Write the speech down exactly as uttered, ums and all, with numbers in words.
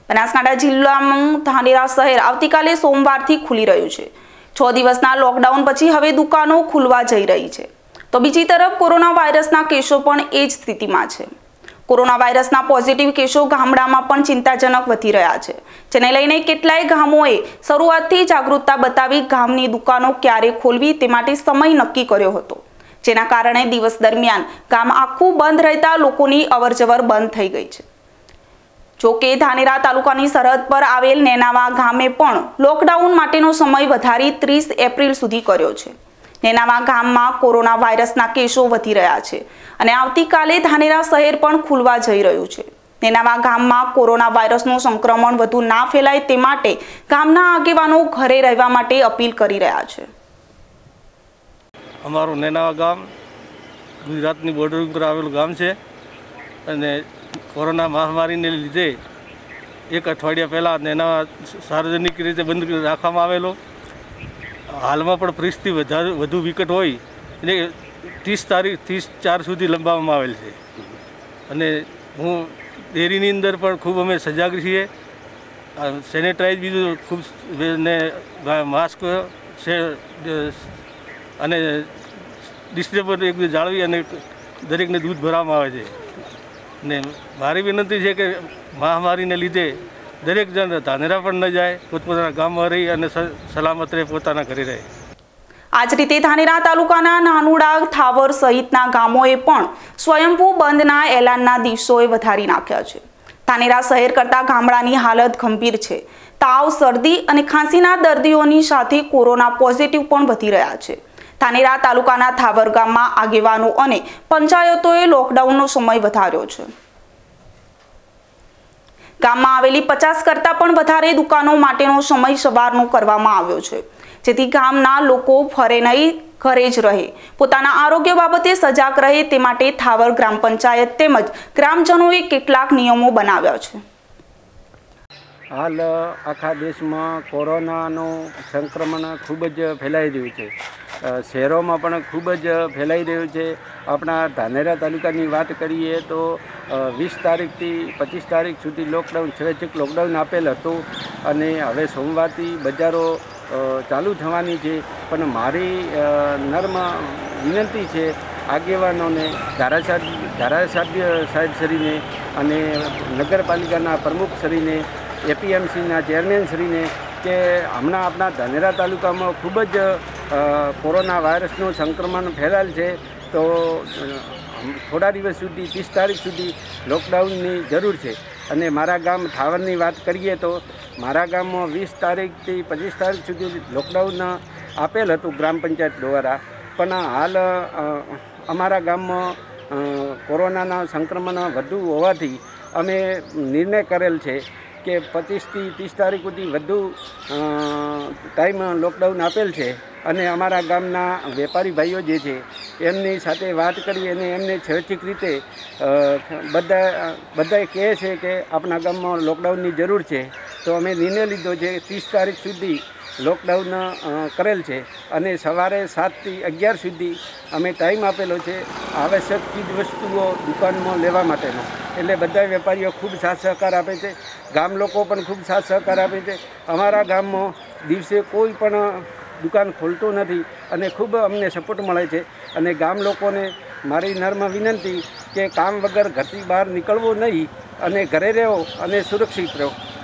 બનાસકાંઠા જિલ્લામાં ધાનેરા શહેર આવતીકાલે સોમવારથી ખુલી રહ્યું છે। છ દિવસના લોકડાઉન પછી હવે દુકાનો ખુલવા જઈ રહી છે, તો બીજી તરફ કોરોના વાયરસના કેસો પણ એ જ સ્થિતિમાં છે। કોરોના વાયરસના પોઝિટિવ કેસો ગામડામાં પણ ચિંતાજનક વધી રહ્યા છે, જેને લઈને કેટલાય ગામોએ શરૂઆતથી જાગૃતતા બતાવી ગામની દુકાનો ક્યારે ખોલવી તે માટે સમય નક્કી કર્યો હતો, જેના કારણે દિવસ દરમિયાન ગામ આખું બંધ રહેતા લોકોની અવરજવર બંધ થઈ ગઈ છે। જો કે ધાનેરા તાલુકાની સરહદ પર આવેલ નેનાવા ગામે પણ લોકડાઉન માટેનો સમય વધારી ત્રીસ એપ્રિલ સુધી કર્યો છે। નેનાવા ગામમાં કોરોના વાયરસના કેસો વધી રહ્યા છે અને આવતીકાલે ધાનેરા શહેર પણ ખુલવા જઈ રહ્યું છે। નેનાવા ગામમાં કોરોના વાયરસનું સંક્રમણ વધુ ના ફેલાય તે માટે ગામના આગેવાનો ઘરે રહેવા માટે અપીલ કરી રહ્યા છે। અમારું નેનાવા ગામ ગુજરાતની બોર્ડર ઉપર આવેલું ગામ છે અને કોરોના મહામારીને લીધે એક અઠવાડિયા પહેલાં નેનાવા સાર્વજનિક રીતે બંધ રાખવામાં આવેલો। હાલમાં પણ પરિસ્થિતિ વધારે વધુ વિકટ હોય એટલે ત્રીસ તારીખ ત્રીસ ચાર સુધી લંબાવવામાં આવેલ છે અને હું ડેરીની અંદર પણ ખૂબ અમે સજાગ છીએ। સેનેટાઈઝ બીજું ખૂબ ને માસ્ક છે અને ડિસ્ટેબલ એક જાળવી અને દરેકને દૂધ ભરવામાં આવે છે। ને મારી વિનંતી છે કે મહામારીને લીધે દરેક જણ ધાનેરા પણ ન જાય, પોતપોતાના ગામમાં રહી અને સલામત રહે, પોતાના ઘરે રહે। આ જ રીતે ધાનેરા તાલુકાના નાનુડા, થાવર સહિતના ગામોએ પણ સ્વયંભૂ બંધના એલાનના દિવસોએ વધારી નાખ્યા છે। ધાનેરા શહેર કરતા ગામડાની હાલત ગંભીર છે। તાવ, શરદી અને ખાંસીના દર્દીઓની સાથે કોરોના પોઝિટિવ પણ વધી રહ્યા છે। ધાનેરા તાલુકાના થાવર ગામમાં આગેવાનો અને પંચાયતોએ લોકડાઉનનો સમય વધાર્યો છે। ગામમાં આવેલી પચાસ કરતા પણ વધારે દુકાનો માટેનો સમય સવારનો કરવામાં આવ્યો છે, જેથી ગામના લોકો ફરે નહીં, ઘરે જ રહે, પોતાના આરોગ્ય બાબતે સજાગ રહે તે માટે થાવર ગ્રામ પંચાયત તેમજ ગ્રામજનોએ કેટલાક નિયમો બનાવ્યા છે। હાલ આખા દેશમાં કોરોનાનું સંક્રમણ ખૂબ જ ફેલાઈ રહ્યું છે। શહેરોમાં પણ ખૂબ જ ફેલાઈ રહ્યું છે। આપણા ધાનેરા તાલુકાની વાત કરીએ તો વીસ તારીખથી પચીસ તારીખ સુધી લોકડાઉન સ્વૈચ્છિક લોકડાઉન આપેલ હતું અને હવે સોમવારથી બજારો ચાલુ થવાની છે। પણ મારી નર્મ વિનંતી છે આગેવાનોને, ધારાસભ્ય ધારાસભ્ય સાહેબશ્રીને અને નગરપાલિકાના પ્રમુખશ્રીને, એપીએમસીના ચેરમેનશ્રીને કે હમણાં આપણા ધાનેરા તાલુકામાં ખૂબ જ કોરોના વાયરસનું સંક્રમણ ફેલાયેલ છે, તો થોડા દિવસ સુધી ત્રીસ તારીખ સુધી લોકડાઉનની જરૂર છે। અને મારા ગામ થાવરની વાત કરીએ તો મારા ગામમાં વીસ તારીખથી પચીસ તારીખ સુધી લોકડાઉન આપેલ હતું ગ્રામ પંચાયત દ્વારા, પણ હાલ અમારા ગામમાં કોરોનાના સંક્રમણ વધુ હોવાથી અમે નિર્ણય કરેલ છે કે પચીસથી ત્રીસ તારીખ સુધી વધુ ટાઈમ લોકડાઉન આપેલ છે અને અમારા ગામના વેપારી ભાઈઓ જે છે એમની સાથે વાત કરી અને એમને સ્વૈચ્છિક રીતે બધા બધાએ કહે છે કે આપણા ગામમાં લોકડાઉનની જરૂર છે, તો અમે નિર્ણય લીધો છે ત્રીસ તારીખ સુધી લોકડાઉન કરેલ છે અને સવારે સાતથી અગિયાર સુધી અમે ટાઈમ આપેલો છે આવશ્યક ચીજ વસ્તુઓ દુકાનમાં લેવા માટેનો। એટલે બધા વેપારીઓ ખૂબ સાથ સહકાર આપે છે, ગામ લોકો પણ ખૂબ સાથ સહકાર આપે છે। અમારા ગામમાં દિવસે કોઈ પણ દુકાન ખોલતું નથી અને ખૂબ અમને સપોર્ટ મળે છે। અને ગામ લોકોને મારી નર્મ વિનંતી કે કામ વગર ઘરથી બહાર નીકળવું નહીં અને ઘરે રહો અને સુરક્ષિત રહો।